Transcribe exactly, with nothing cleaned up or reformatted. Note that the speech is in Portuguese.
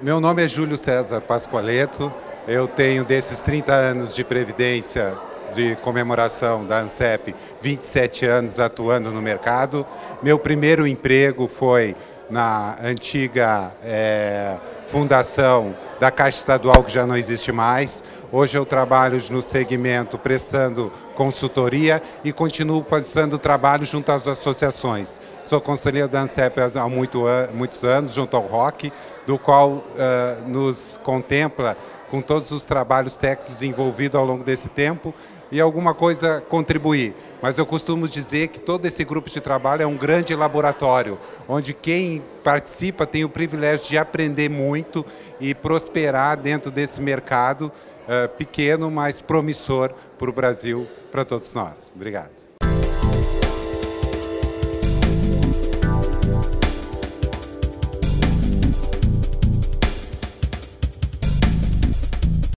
Meu nome é Júlio César Pascoaleto, eu tenho desses trinta anos de previdência de comemoração da ANSEP, vinte e sete anos atuando no mercado. Meu primeiro emprego foi na antiga é, fundação da Caixa Estadual, que já não existe mais. Hoje eu trabalho no segmento prestando consultoria e continuo prestando trabalho junto às associações. Sou conselheiro da ANSEP há muito, muitos anos, junto ao R O C, do qual uh, nos contempla com todos os trabalhos técnicos envolvidos ao longo desse tempo e alguma coisa contribuir. Mas eu costumo dizer que todo esse grupo de trabalho é um grande laboratório, onde quem participa tem o privilégio de aprender muito e prosperar dentro desse mercado uh, pequeno, mas promissor para o Brasil, para todos nós. Obrigado.